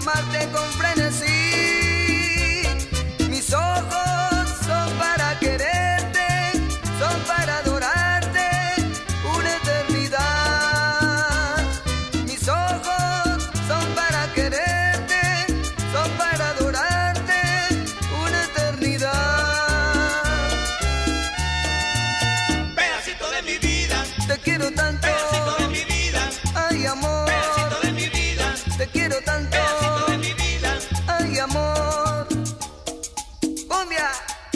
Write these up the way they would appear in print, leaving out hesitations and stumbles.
amarte con frenesí. Mis ojos son para quererte, son para adorarte una eternidad. Mis ojos son para quererte, son para adorarte una eternidad. Pedacito de mi vida, te quiero tanto. Pedacito de mi vida, ay amor. Pedacito de mi vida, te quiero tanto. Pedacito de mi vida, ay amor. Cumbia.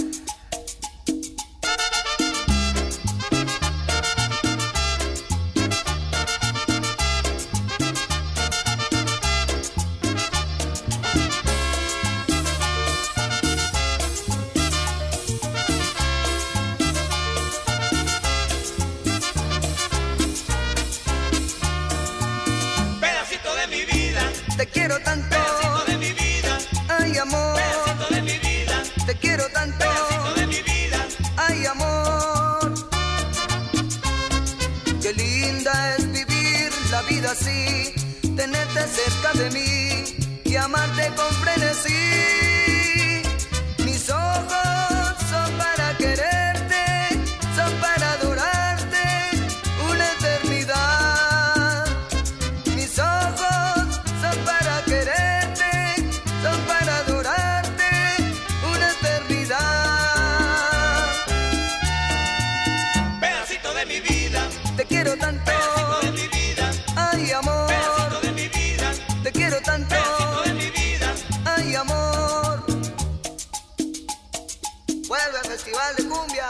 pedacito de mi vida, Te quiero tanto. pedacito de mi vida, ay amor. pedacito de mi vida, Te quiero tanto. pedacito de mi vida. ay amor. Qué linda es vivir la vida así, tenerte cerca de mí y amarte con frenesí. Mis ojos son para quererte, son para adorarte una eternidad. Mis ojos son para quererte, son para adorarte una eternidad. Pedacito de mi vida, Te quiero tanto. pedacito de mi vida, ay amor. pedacito de mi vida, Te quiero tanto. pedacito de mi vida. ay amor. Vuelve al Festival de Cumbia.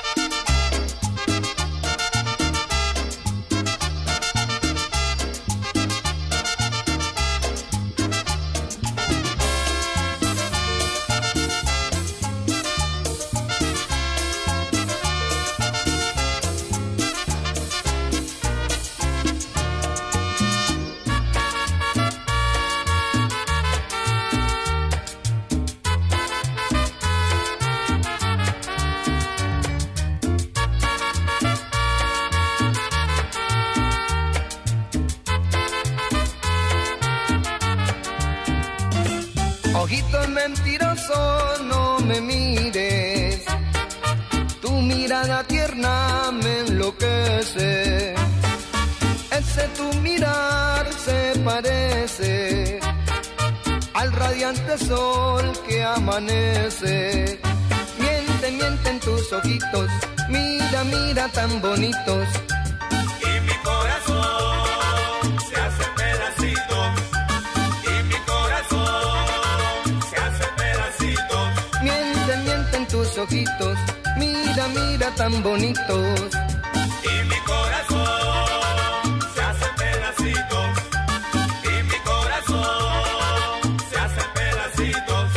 Ojitos mentirosos, no me mires. Tu mirada tierna me enloquece. Ese tu mirar se parece al radiante sol que amanece. Miente, mienten tus ojitos, mira, mira tan bonitos. Y mi corazón se hace pedacitos. Y mi corazón se hace pedacitos. Mienten, mienten tus ojitos, mira, mira tan bonitos. Y mi corazón se hace pedacitos. Y mi corazón se hace pedacitos.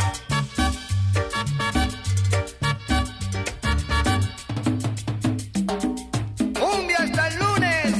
Cumbia hasta el lunes.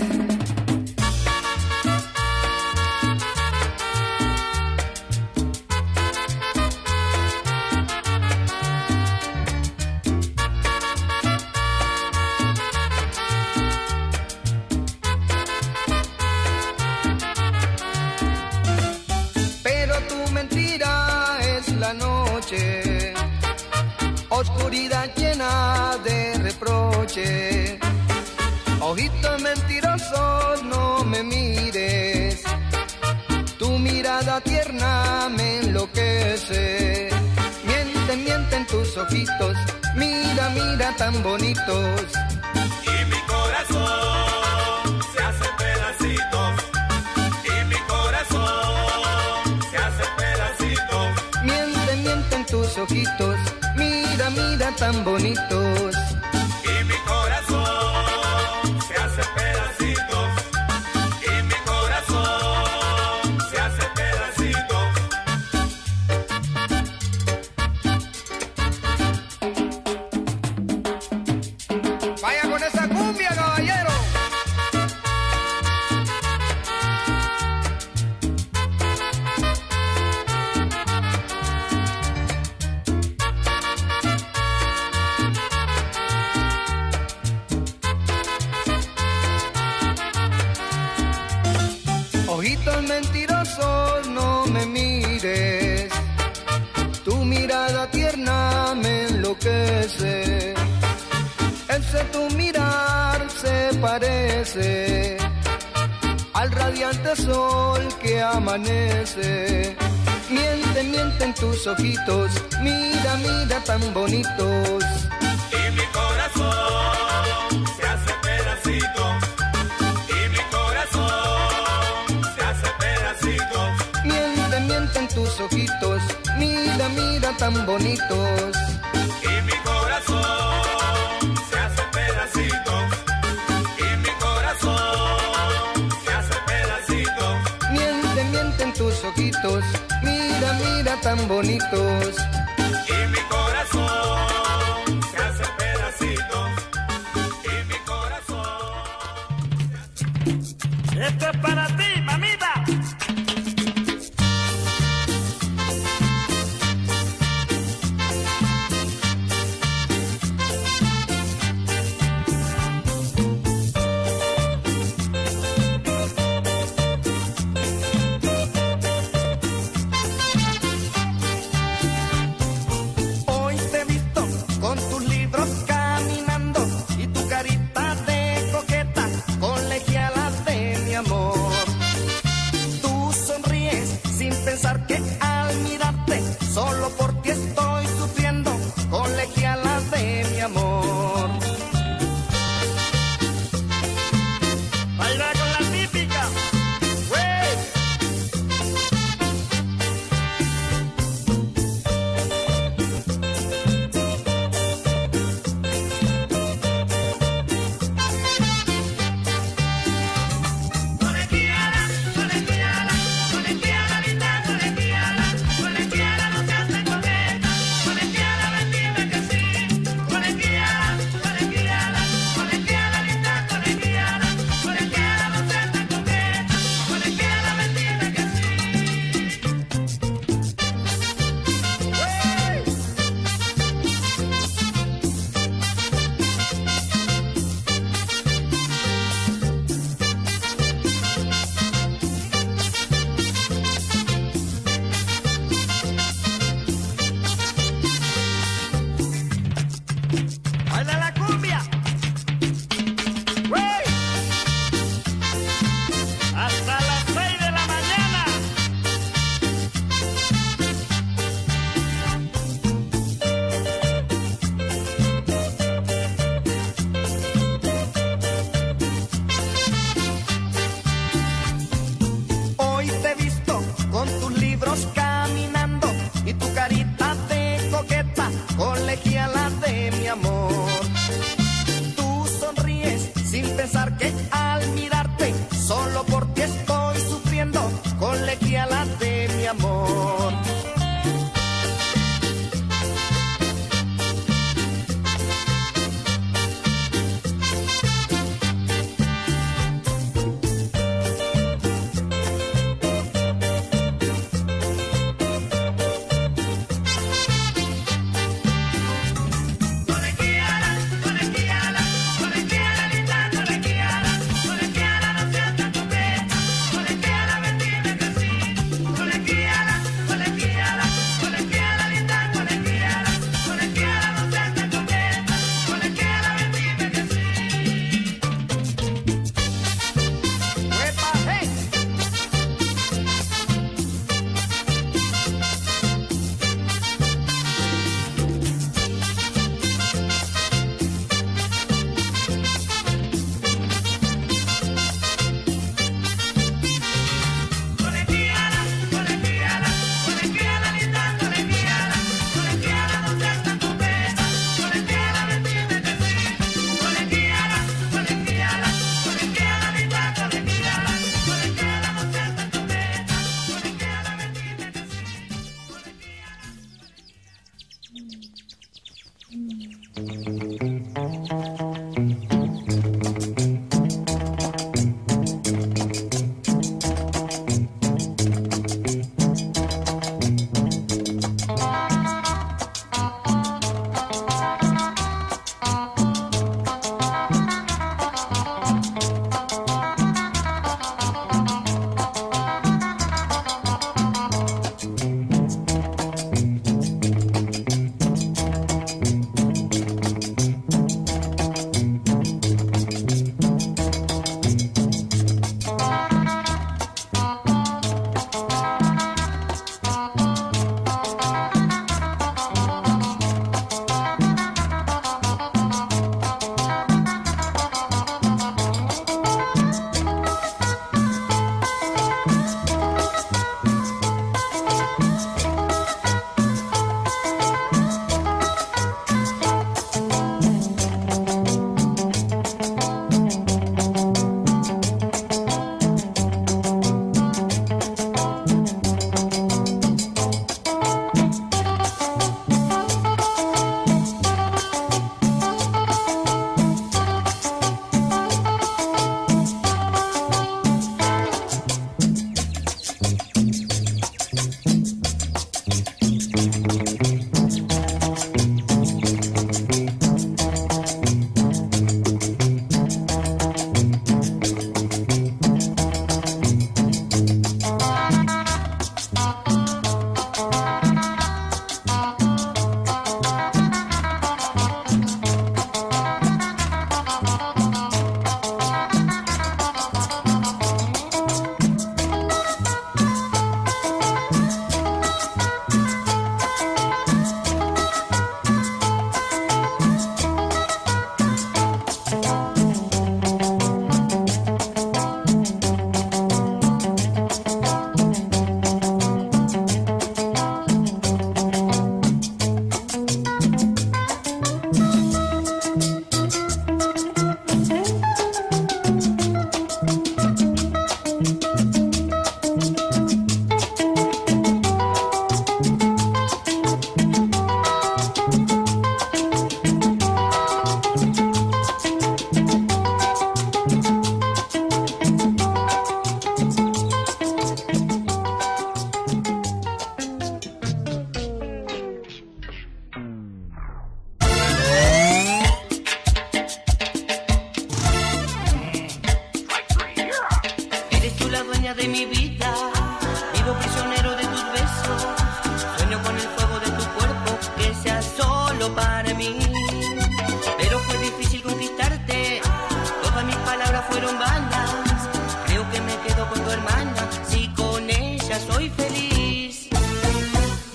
Pero tu mentira es la noche, oscuridad llena de reproche. Ojitos mentirosos, no me mires. Tu mirada tierna me enloquece. Mienten, mienten tus ojitos, mira, mira tan bonitos. Y mi corazón se hace pedacitos. Y mi corazón se hace pedacitos. Mienten, mienten tus ojitos, mira, mira tan bonitos. Y mi corazón se hace pedacitos. Y mi corazón se hace pedacitos. Vaya con esa cumbia, caballero. parece al radiante sol que amanece. Miente, miente en tus ojitos, mira, mira tan bonitos. Y mi corazón se hace pedacito, y mi corazón se hace pedacito. Miente, miente en tus ojitos, mira, mira tan bonitos. Y mi corazón se hace pedacito, y mi corazón se hace pedacito. Miente, miente en tus ojitos, mira, mira tan bonitos. Y mi corazón se hace pedacito, y mi corazón. Esto es para ti, mamita. Hoy te he visto con tus libros caminando y tu carita de coqueta, colegiala de mi amor. Tú sonríes sin pensar que al mirarte solo por ti estoy sufriendo, colegiala de mi amor. Baila con la típica. ¡Wey! Colegiala, colegiala, linda, colegiala, colegiala, no se hace con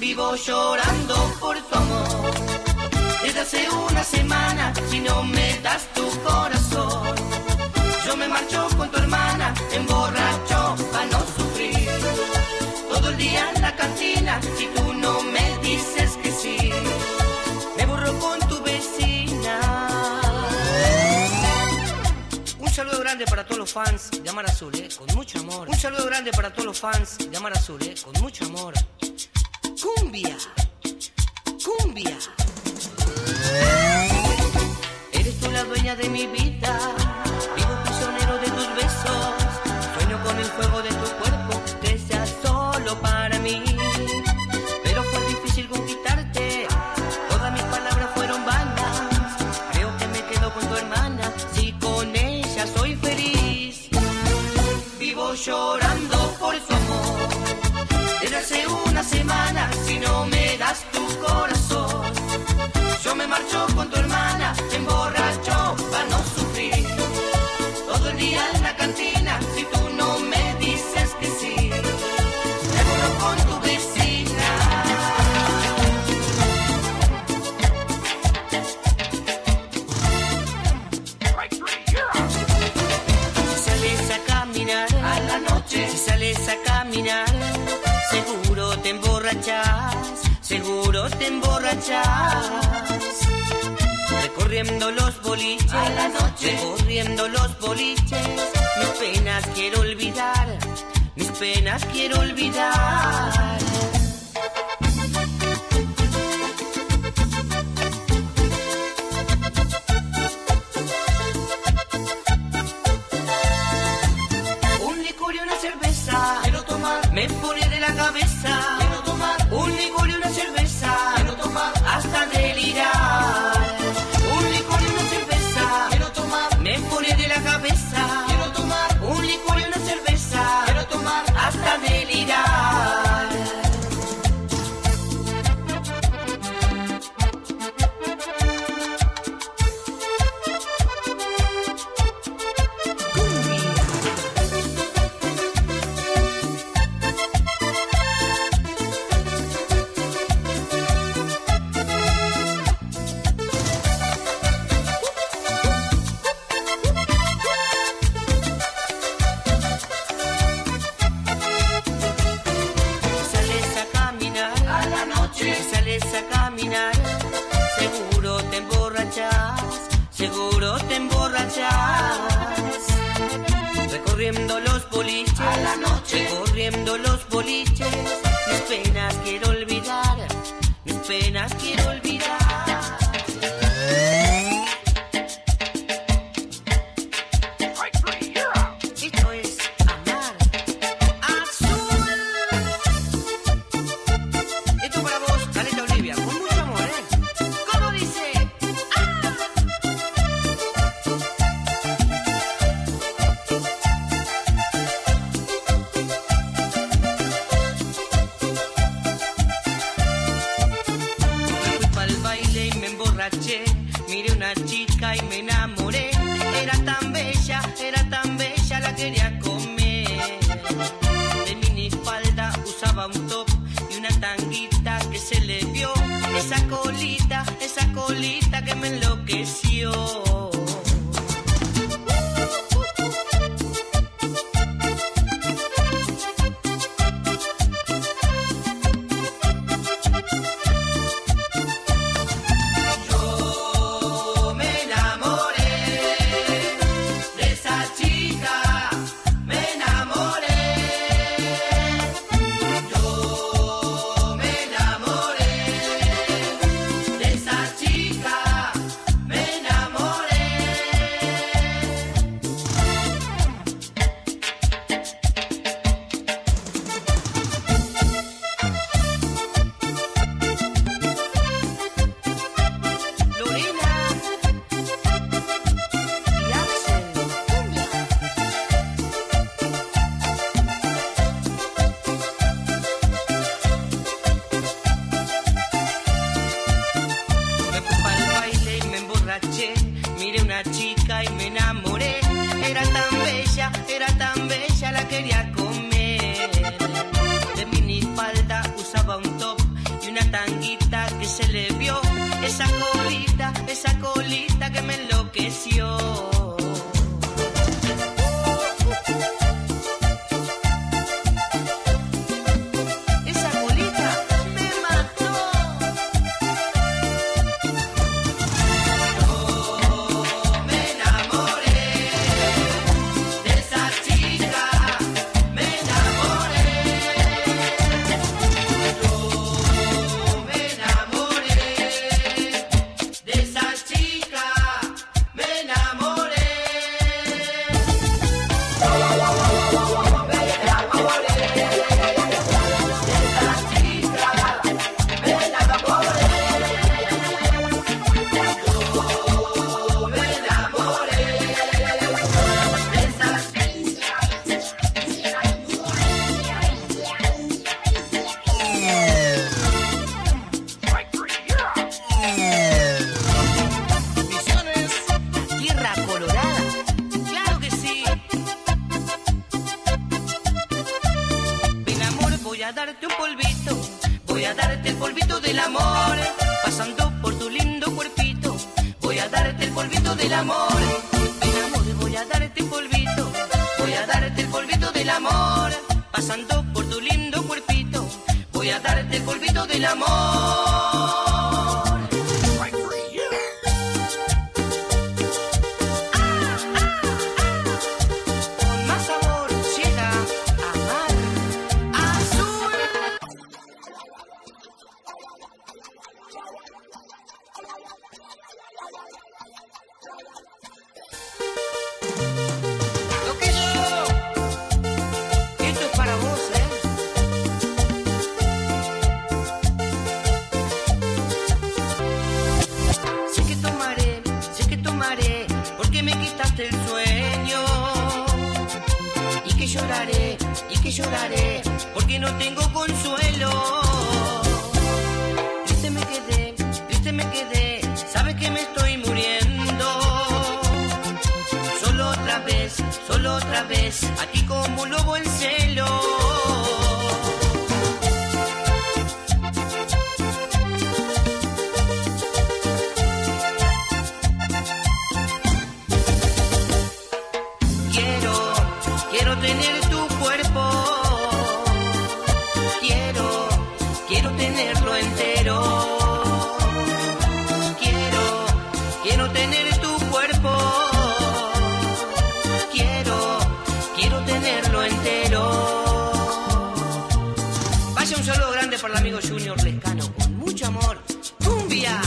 Vivo llorando por tu amor. Desde hace una semana, si no me das tu corazón, yo me marcho con tu hermana, emborracho para no sufrir. Todo el día en la cantina, si tú no me dices que sí, me borro con tu vecina. Un saludo grande para todos los fans de Amar Azul, con mucho amor. Un saludo grande para todos los fans de Amar Azul, con mucho amor. Cumbia, cumbia. Eres tú la dueña de mi vida, vivo prisionero de tus besos, sueño con el fuego de tu cuerpo, que sea solo para mí. Pero fue difícil conquistarte, todas mis palabras fueron vanas. Creo que me quedo con tu hermana, si con ella soy feliz. Vivo llorando por su amor, desde hace una semana, si no me das tu corazón, yo me marcho con tu hermana, me emborracho para no sufrir. Todo el día en la cantina, si tú no me dices que sí, me borro con tu vecina. Si sales a caminar a la noche, si sales a caminar, seguro te emborrachas, seguro te emborrachas. Recorriendo los boliches a la noche, recorriendo los boliches, mis penas quiero olvidar, mis penas quiero olvidar. Un licor y una cerveza, quiero tomar, me pone de la cabeza, quiero tomar. Un licor y una cerveza, quiero tomar, hasta delirar. Un licor y una cerveza, quiero tomar, me pone de la cabeza, quiero tomar. Un licor y una cerveza, quiero tomar, hasta delirar. Seguro te emborrachas. Recorriendo los boliches a la noche, recorriendo los boliches, mis penas quiero olvidar, mis penas quiero olvidar. Esto es Amar Azul. Esto para vos, Caleta Olivia, con mucho amor, ¿Cómo dice? Miré una chica y me enamoré. Era tan bella la quería comer. De minifalda usaba un top y una tanguita que se le vio. Esa colita que me enloqueció. Me enamoré. tanguita que se le vio, esa colita que me enloqueció. Esa colita me mató. Yo me enamoré de esa chica, me enamoré. Yo me enamoré de esa chica, me enamoré. Misiones, Tierra Colorada, claro que sí. Ven amor, voy a darte un polvito, voy a darte el polvito del amor, pasando por tu lindo cuerpito, voy a darte el polvito del amor. Ven amor, voy a darte un polvito, voy a darte el polvito del amor, pasando por tu lindo cuerpito, voy a darte el polvito del amor. Con más sabor llega a Mar Azul. Lo que yo, esto es para vos, sé que tomaré, porque me quitaste el sueño. Y que lloraré, porque no tengo consuelo. Triste me quedé, sabes que me estoy muriendo. Solo otra vez, aquí como un lobo en celo. Quiero tener tu cuerpo, quiero tenerlo entero. Quiero tener tu cuerpo, quiero tenerlo entero. Vaya un saludo grande para el amigo Junior Lescano, con mucho amor. ¡Cumbia!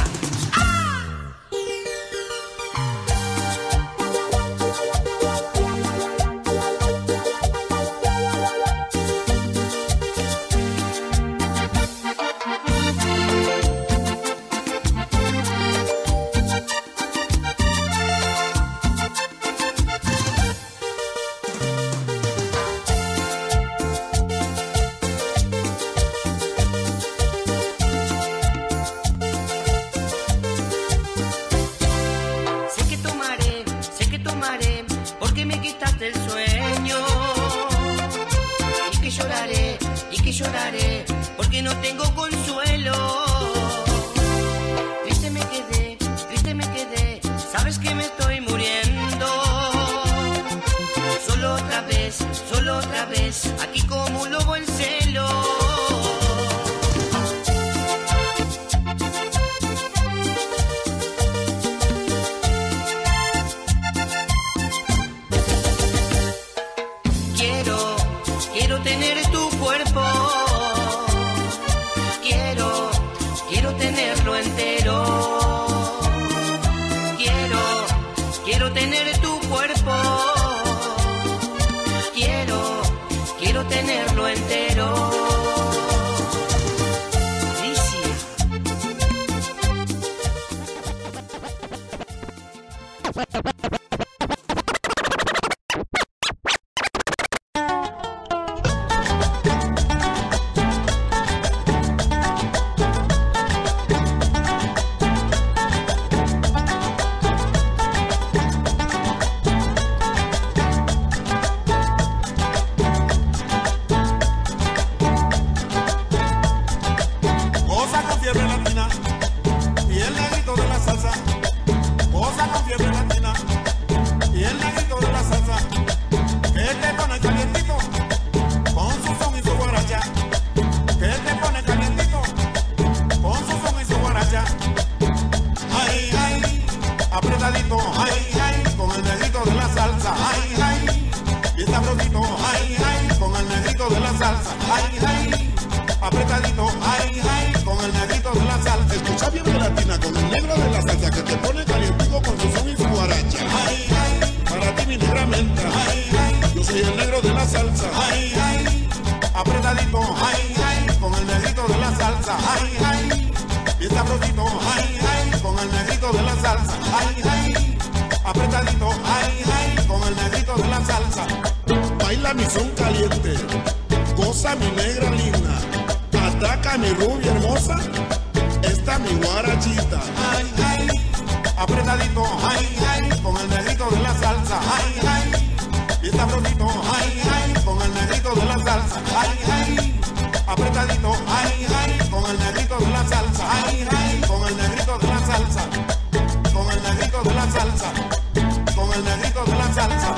Sé que tomaré, porque me quitaste el sueño. Y que lloraré, porque no tengo consuelo. Triste me quedé, sabes que me estoy muriendo. Solo otra vez, aquí como un lobo en celo. Quiero tener tu cuerpo, quiero tenerlo entero. Quiero tener tu cuerpo, quiero tenerlo entero. Alicia. la salsa. Escucha bien de latina con el negro de la salsa que te pone calientico con su son y su guaracha. Ay, ay, para ti mi negra menta. Ay, ay, yo soy el negro de la salsa. Ay, ay, apretadito. Ay, ay, con el negrito de la salsa. Ay, ay, bien sabrosito. Ay, ay, con el negrito de la salsa. Ay, ay, apretadito. Ay, ay, con el negrito de la salsa. Baila mi son caliente, goza mi negra linda, ataca mi rubia hermosa, esta mi guarachita. Ay, ay, apretadito, ay, ay, con el negrito de la salsa. Ay, ay, y está brotito, ay, ay, con el negrito de la salsa. Ay, ay, apretadito, ay, ay, con el negrito de la salsa. Ay, ay, con el negrito de la salsa, con el negrito de la salsa, con el negrito de la salsa.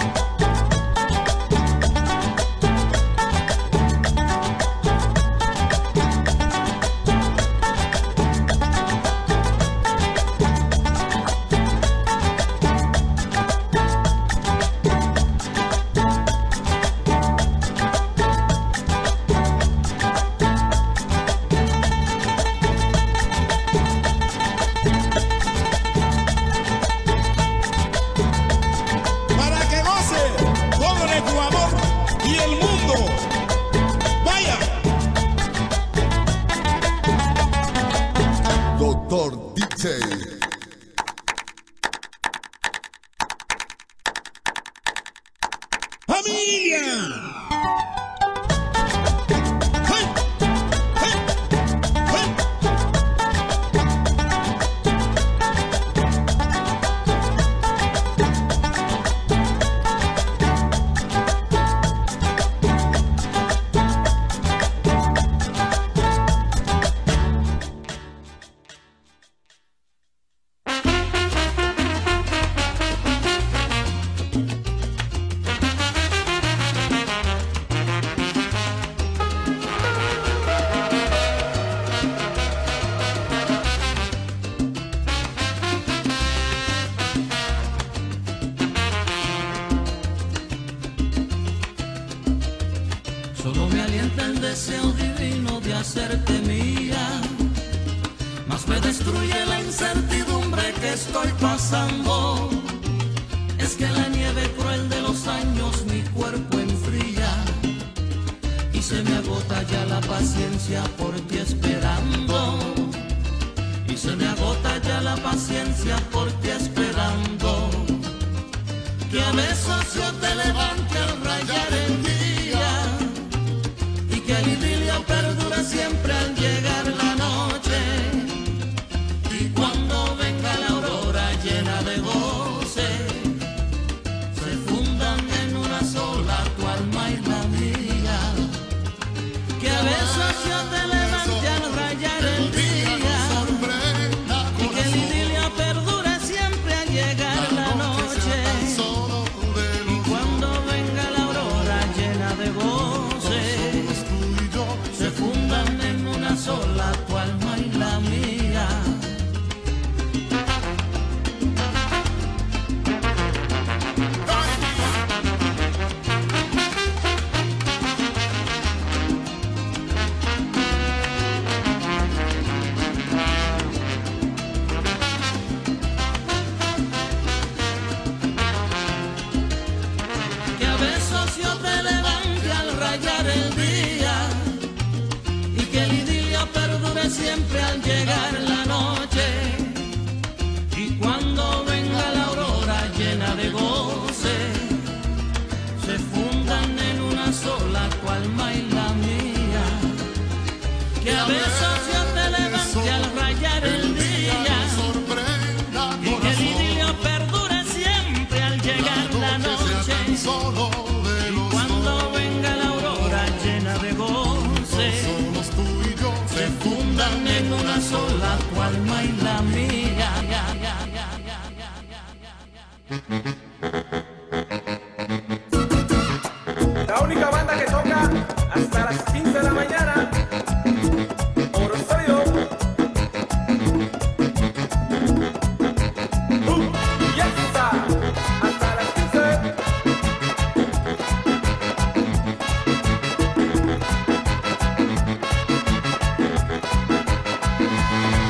Siempre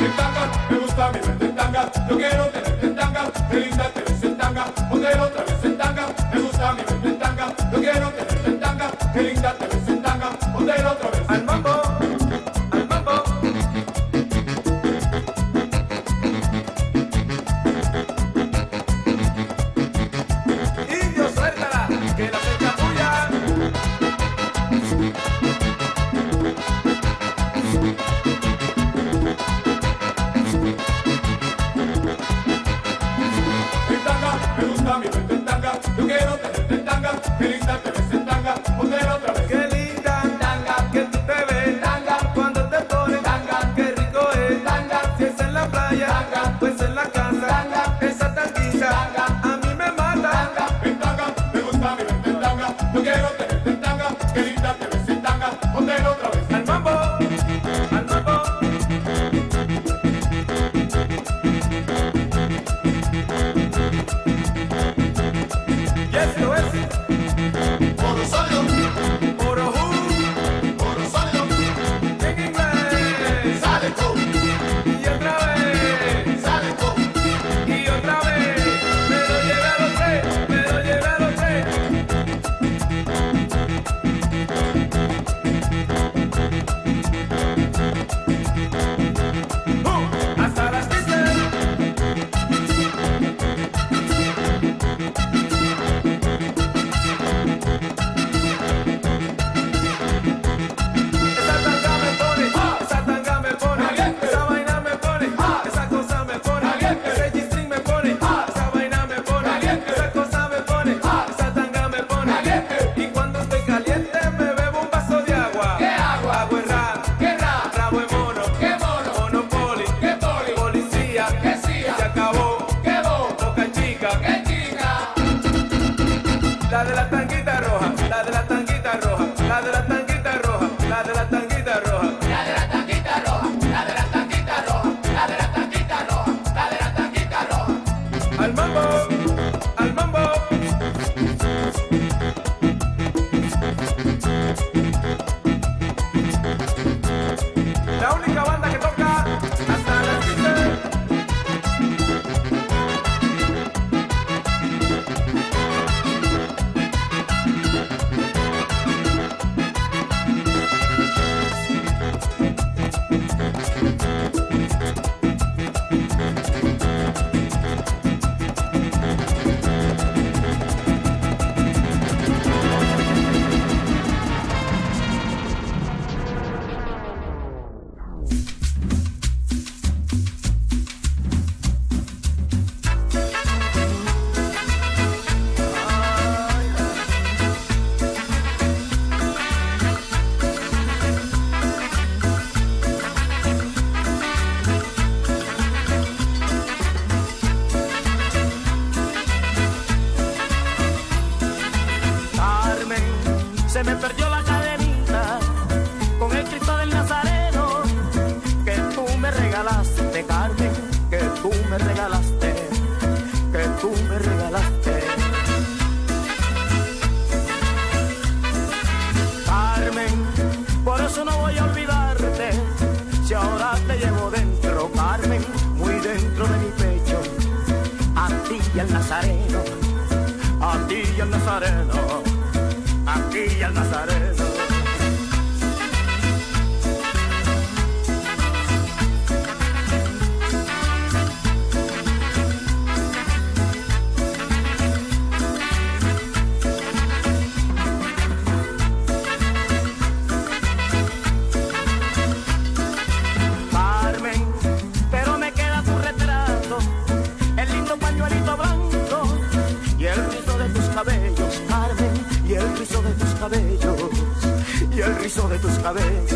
En tanga, me gusta mi verte en tanga. Yo quiero tenerte en tanga. Qué linda te ves en tanga. Ponte otra vez en tanga. Me gusta mi verte en tanga. Yo quiero tenerte en tanga. Qué linda te ves en tanga. Ponte otra vez. Al mambo, al mambo. Indio, suéltala, que la fecha tuya. En tanga, me gusta mi verte en tanga. Yo quiero tenerte en tanga. Qué linda te ves en tanga. Ponte otra vez. Qué linda tanga que tú te ves, tanga cuando te pones, tanga qué rico es, tanga si es en la playa, tanga pues en la casa, tanga esa tanguita, tanga a mí me mata, tanga En tanga, me gusta mi verte en tanga. Yo quiero tenerte en tanga. Qué linda te ves en tanga. Ponte otra vez. al mambo, al mambo. Y esto es Oro sólido, Oro Who oro sólido, en inglés. sale con, Y otra vez, sale con. y otra vez, me lo llevé a los tres, me lo llevé a los tres. Hasta las 15. Esa tanga me pone, esa vaina me pone, esa cosa me pone, ese G-string me pone, esa vaina me pone, esa cosa me pone, esa tanga me pone. Y cuando estoy caliente me bebo un vaso de agua. ¿Qué agua? Agua es rap, ¿Qué rap? rabo es mono, ¿Qué mono? Monopoly, ¿Qué poli? policía, ¿Qué cia? se acabó, ¿Qué bo? boca chica, ¿Qué chica? la de la tanguita roja, la de la tanguita roja, la de la tanguita roja, la de la tanguita roja. La de la tanguita roja, la de la tanguita roja, la de la tanguita roja, la de la tanguita roja. Al mambo, al mambo. La única banda que toca hasta las 15. Carmen, se me perdió la cadenita con el Cristo del Nazareno que tú me regalaste, Carmen, que tú me regalaste, que tú me regalaste. Carmen, por eso no voy a olvidarte, si ahora te llevo dentro, Carmen, muy dentro de mi pecho, a ti y al Nazareno, a ti y al Nazareno, a ti y al Nazareno. Carmen, pero me queda tu retrato, el lindo pañuelito blanco y el rizo de tus cabellos, Carmen, y el rizo de tus cabellos, y el rizo de tus cabellos.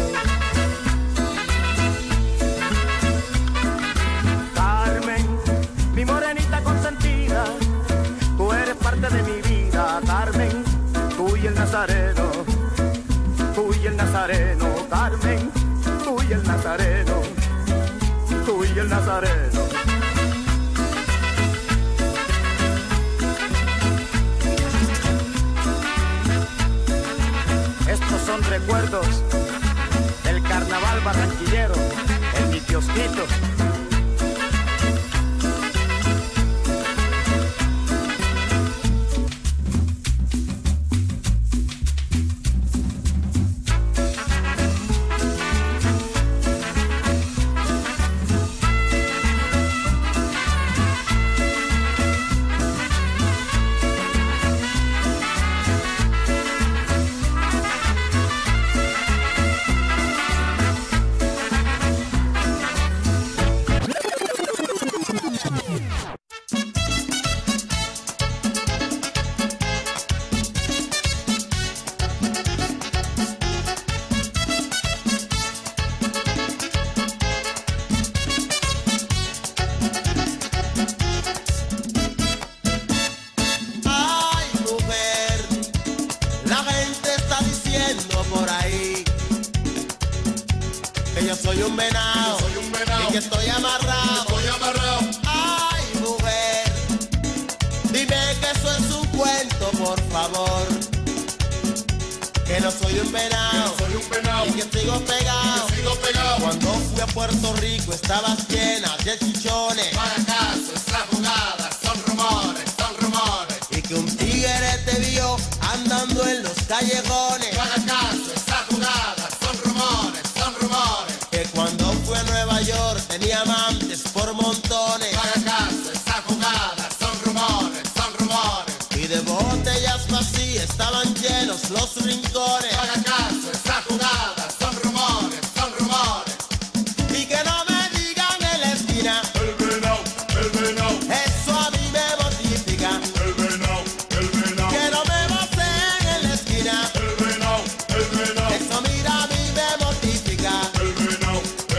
Carmen, mi morenita consentida, tú eres parte de mi vida, Carmen, tú y el Nazareno, tú y el Nazareno, Carmen, tú y el Nazareno, tú y el Nazareno. Estos son recuerdos del carnaval barranquillero en mi kiosquito. amarrado. Ay, mujer, dime que eso es un cuento, por favor. Que no soy un venado, y que sigo pegado. Cuando fui a Puerto Rico estabas llena de chichones. Para acaso esa jugada son rumores. Y que un tigre te vio andando en los callejones. Para acaso esa jugada son rumores. Que cuando fui a Nueva York tenía amantes por montones. Para acaso esa jugada son rumores. Y de botellas vacías estaban llenos los rincones. Para acaso esa jugada son rumores. Y que no me digan en la esquina, El venao. eso a mí me mortifica. El venao. Que no me voceen en la esquina, El venao. eso mira a mí me mortifica. El venao.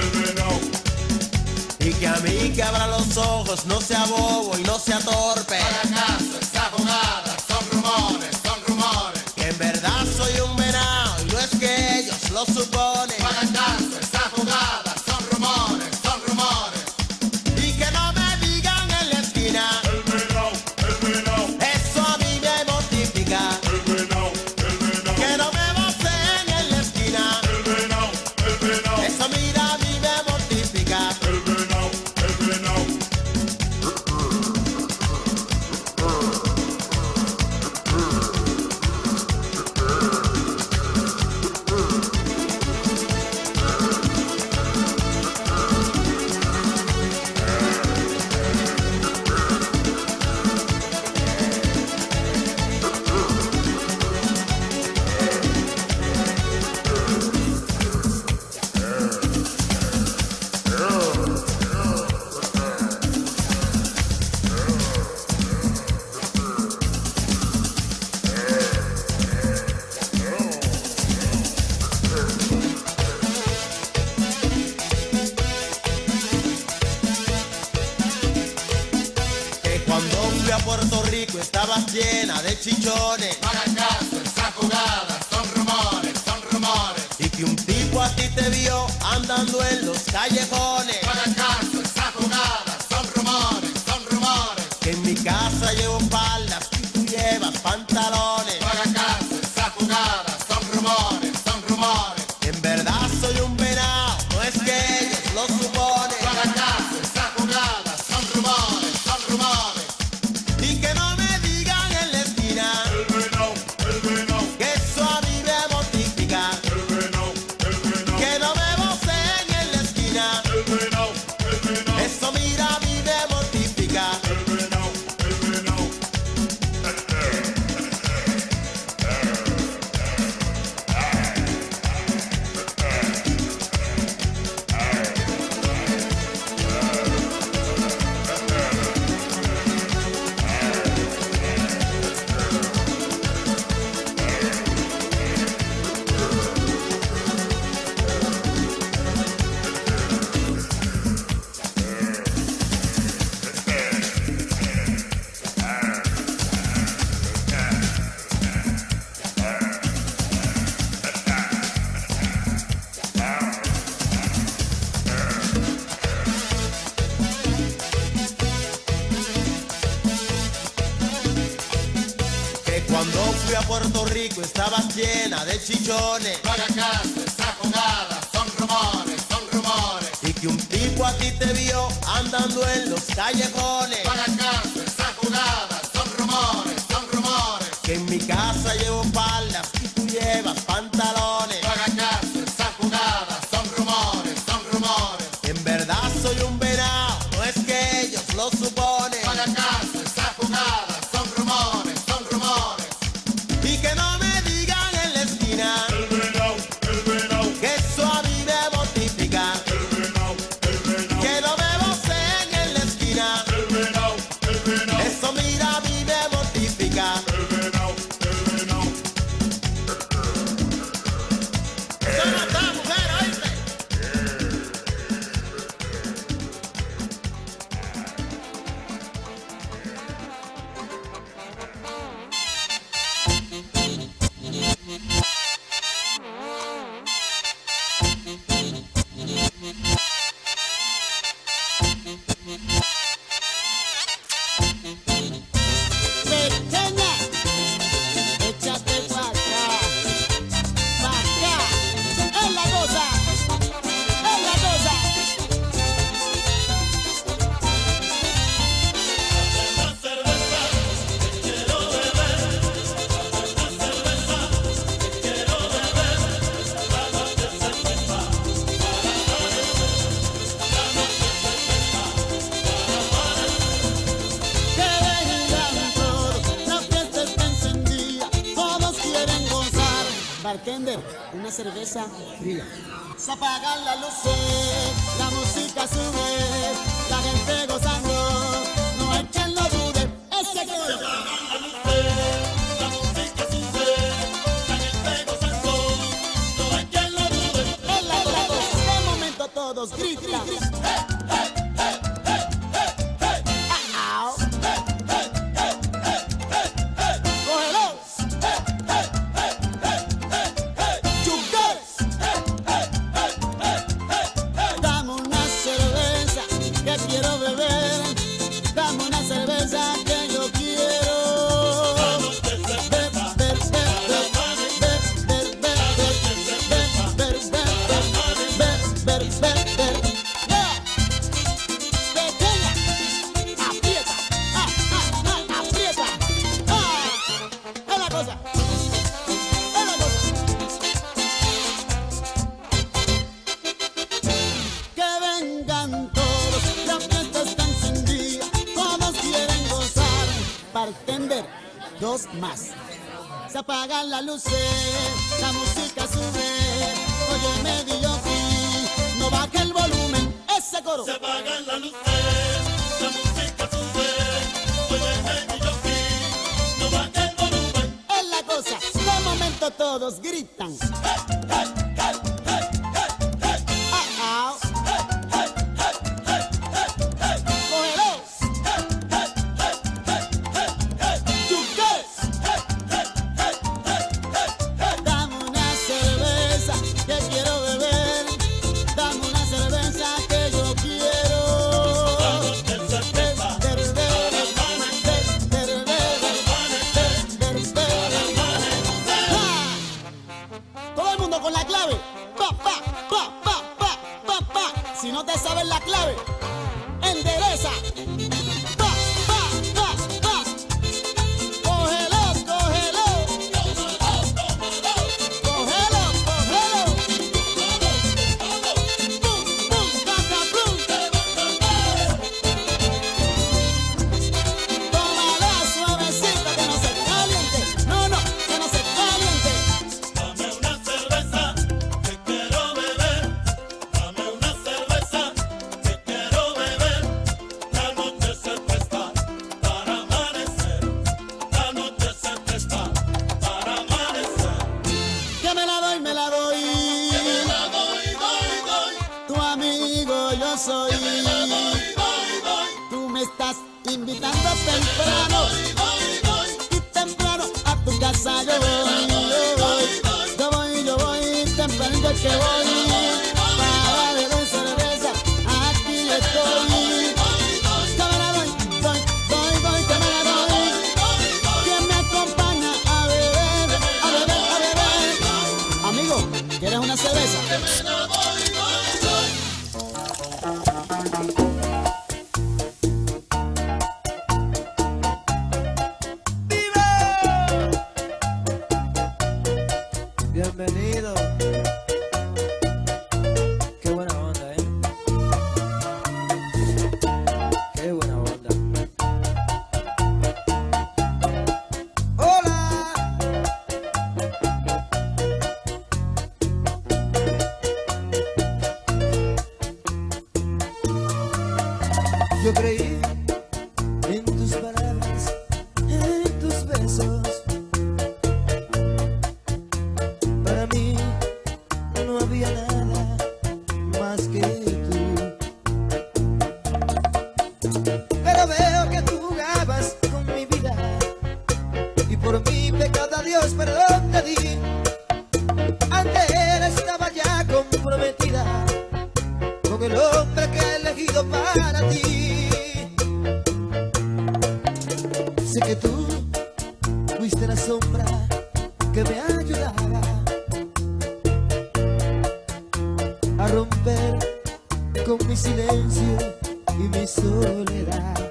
Y que a mí que abra los ojos, no sea bobo y no sea torpe. Para acaso esa jugada son rumores. Que en verdad soy un venado y no es que ellos lo suponen. Para acaso esa jugada son rumores. Y que no me digan en la esquina, El venao. eso a mí me mortifica. El venao. Que no me voceen en la esquina, El venao. eso mira a mí me mortifica. El venao. Que cuando fui a Puerto Rico estabas llena de chichones. Para acaso esa jugada son rumores. Y que un tipo a ti te vio andando en los callejones. Para acaso esa jugada son rumores. Que en mi casa llevo faldas y tú llevas pantalones. Para acaso esa jugada son rumores. Que en verdad soy un venado, no es que ellos lo suponen. Para acaso esa jugada son rumores. Y que no me digan en la esquina, El venao. que eso a mí me mortifica. El venao. Que no me voceen en la esquina, El venao. eso mira a mí me mortifica. El venao. Que cuando fui a Puerto Rico estabas llena de chichones. Para acaso esa jugada son rumores. Y que un tipo a ti te vio andando en los callejones. Para acaso esa jugada son rumores. Que en mi casa llevo faldas y tú llevas pantalones. Para acaso esa jugada son rumores. Que en verdad soy un venado, no es que ellos lo suponen. Para acaso esa jugada son rumores. Y que no me digan en la esquina, El venao. que eso a mí me mortifica. El venao. Que no me voceen en la esquina, El venao. eso mira a mí me mortifica. El venao. Eso no está, mujer, ¿oíste? Bartender, una cerveza fría. Se apagan las luces, la música sube, la gente gozando, no hay quien lo dude. Ese coro. La música sube, la gente gozando, no hay quien lo dude. En la cosa, de momento todos gritan. Bartender, dos más. Se apagan las luces, la música sube. Óyeme, DJ, no baje el volumen. Ese coro. Se apagan las luces, la música sube. Óyeme, DJ, no baje el volumen. Es la cosa, de momento todos gritan. Si no te sabes la clave, endereza. Pa, pa, pa, pa. Cógelo, cógelo. Cógelo, cógelo. Pum, pum, caca, pum. Tómala suavecita, que no se caliente. No, no, que no se caliente. Dame una cerveza, que quiero beber. Dame una cerveza, que quiero beber. La noche se presta para amanecer. La noche se presta para amanecer. Que me la doy, me la doy. Que me la doy. Tu amigo yo soy. Que me la doy. Tú me estás invitando temprano. Y temprano a tu casa yo voy. Yo voy, tempranito que voy. Para beber cerveza, aquí estoy. Que me la doy, doy, que me la doy. ¿Quién me acompaña a beber, a beber, a beber? Amigo, ¿quieres una cerveza? Bienvenido. Qué buena onda, qué buena onda. Hola. Yo creí en tus palabras, en tus besos. Para mí no había nada más que tú. Pero veo que tú jugabas con mi vida y por mi pecado a Dios perdón te di. Ante él estaba ya comprometida con el hombre que he elegido para ti. Sé que tú fuiste la sombra que me ayudaba a romper con mi silencio y mi soledad.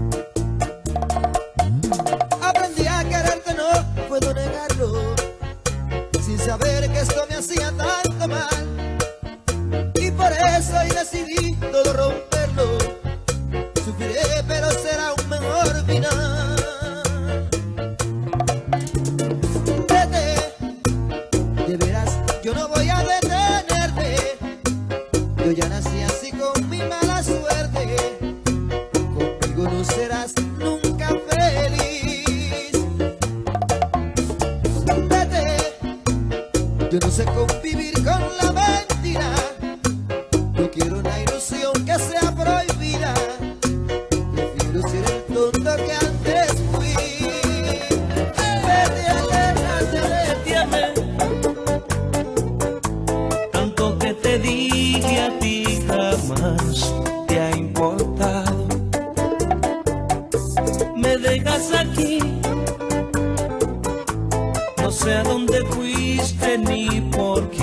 Aprendí a quererte, no puedo negarlo, sin saber que esto me hacía tanto mal. Y por eso hoy decidí todo romperlo. Sufriré, pero será un mejor final. Vete,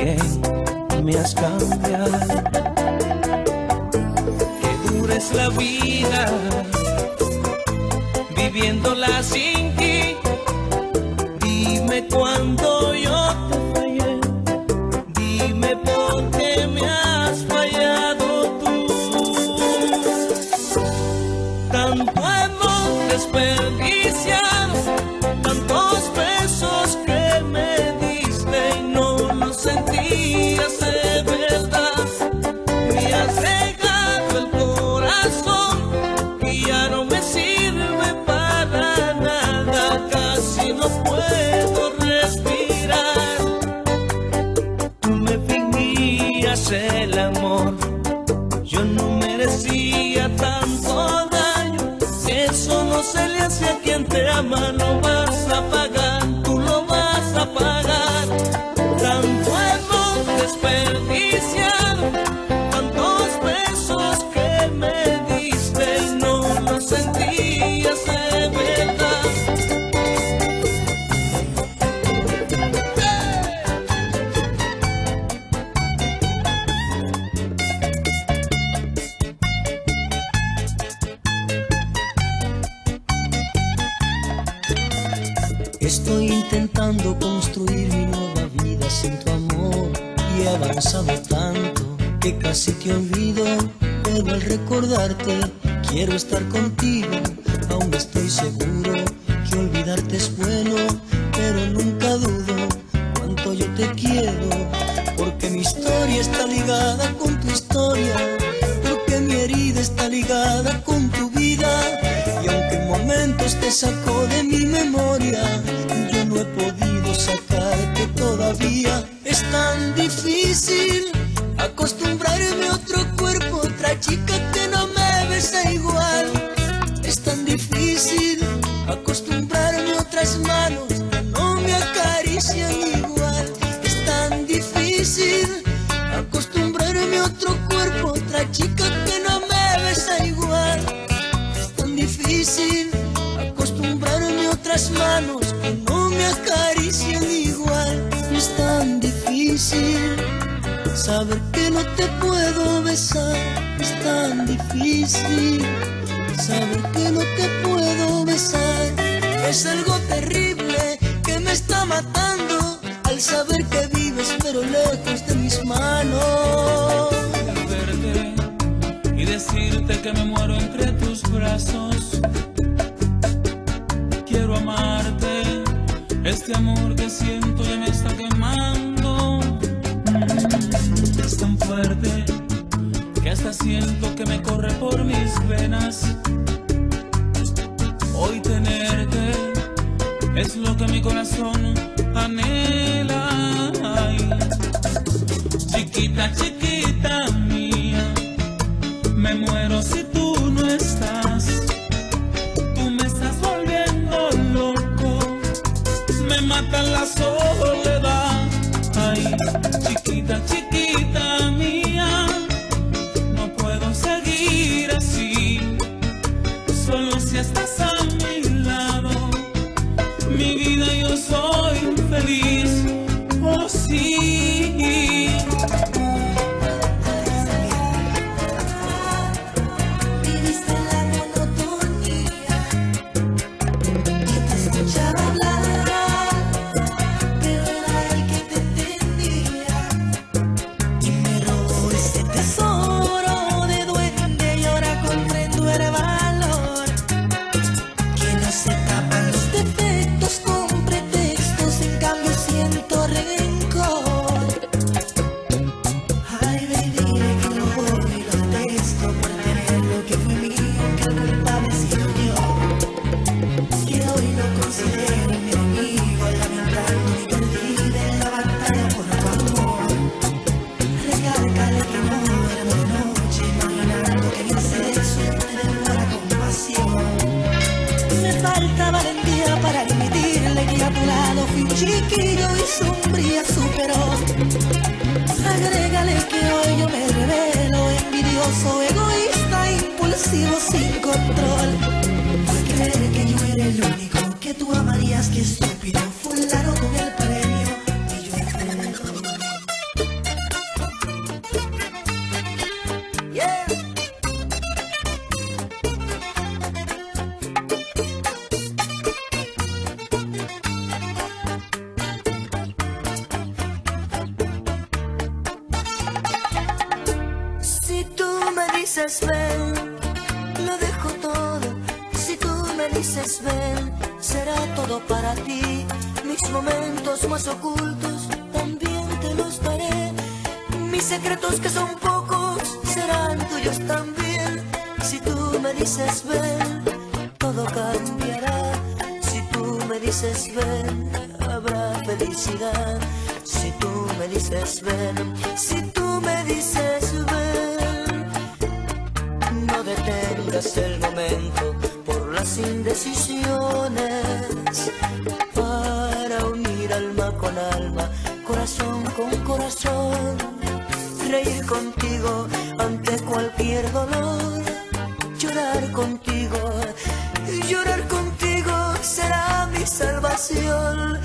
que me has cambiado. Que dura es la vida, viviéndola sin ti. Dime cuándo yo te fallé, dime por qué me has fallado tú. Tanto hemos desperdiciado, tantos besos que me diste y no los sentías de verdad. Me has regado el corazón y ya no me sirve para nada, casi no puedo respirar. Tú me fingías el amor, yo no merecía tanto daño. Si eso no se le hace a quien te ama, lo vas a pagar, tú lo vas a pagar. Tanto hemos desperdiciado, tantos besos que me diste y no los sentías de verdad. Estoy intentando construir mi nueva vida sin tu amor y he avanzado tanto que casi te olvido, pero al recordarte quiero estar contigo. Aún estoy seguro que olvidarte es bueno, pero nunca dudo cuánto yo te quiero, porque mi historia está ligada con tu historia, porque mi herida está ligada con tu vida. Y aunque en momentos te sacó de mi memoria, yo no he podido sacarte todavía. Es tan difícil acostumbrarme a otro cuerpo, otra chica que no me besa igual. Es tan difícil acostumbrarme a otras manos que no me acarician igual. Es tan difícil acostumbrarme a otro cuerpo, otra chica que no me besa igual. Difícil acostumbrarme a otras manos que no me acarician igual. Es tan difícil saber que no te puedo besar. Es tan difícil saber que no te puedo besar. Es algo terrible que me está matando al saber que vives pero lejos de mis manos. Al verte y decirte que me muero entre tus brazos, quiero amarte, este amor que siento ya me está quemando. Es tan fuerte que hasta siento que me corre por mis venas. Hoy tenerte es lo que mi corazón anhela. Ay, chiquita, chiquita mía, me muero si tú no estás. Tú me estás volviendo loco, me mata la soledad. Ay, chiquita, chiquita mía, no puedo seguir así. Solo si estás a mi lado, mi vida yo soy feliz. Oh sí. Chiquillo y sombría superó. Agrégale que hoy yo me revelo, envidioso, egoísta, impulsivo, sin control. Por creer que yo era el único que tú amarías, que estúpido, fulano con el premio y yo el dices ven, lo dejo todo. Si tú me dices ven, será todo para ti. Mis momentos más ocultos también te los daré. Mis secretos que son pocos serán tuyos también. Si tú me dices ven, todo cambiará. Si tú me dices ven, habrá felicidad. Si tú me dices ven, si tú me dices ven, no detengas el momento por las indecisiones, para unir alma con alma, corazón con corazón, reír contigo ante cualquier dolor, llorar contigo, y llorar contigo será mi salvación.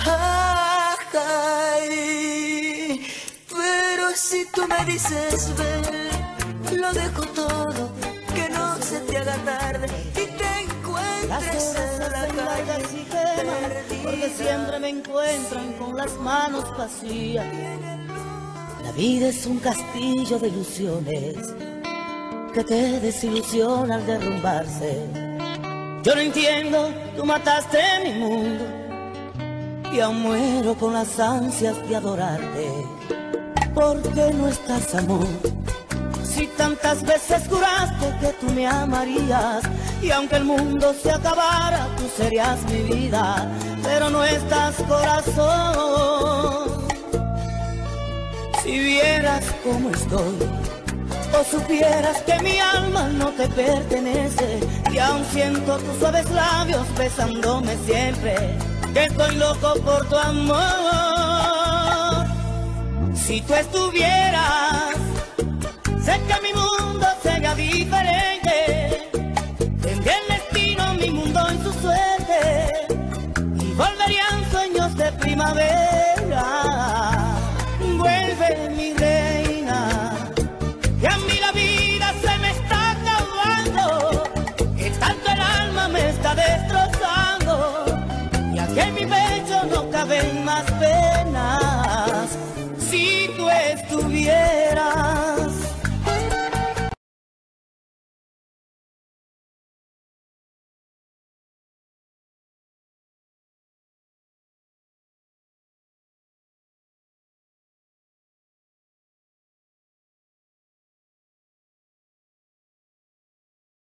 Ay, pero si tú me dices ven, lo dejo todo, que no se te haga tarde y te encuentres en la calle y queman, porque siempre me encuentran con las manos vacías. La vida es un castillo de ilusiones que te desilusiona al derrumbarse. Yo no entiendo, tú mataste mi mundo y aún muero con las ansias de adorarte. ¿Por qué no estás, amor? Si tantas veces juraste que tú me amarías, y aunque el mundo se acabara, tú serías mi vida, pero no estás, corazón. Si vieras cómo estoy, o supieras que mi alma no te pertenece, y aún siento tus suaves labios besándome siempre, que estoy loco por tu amor. Si tú estuvieras, sé que mi mundo sería diferente. Tendría el destino, mi mundo en su suerte, y volverían sueños de primavera. Vuelve, mi reina, que a mí la vida se me está acabando, que tanto el alma me está destrozando, y aquí en mi pecho no caben más penas. Si tú estuvieras,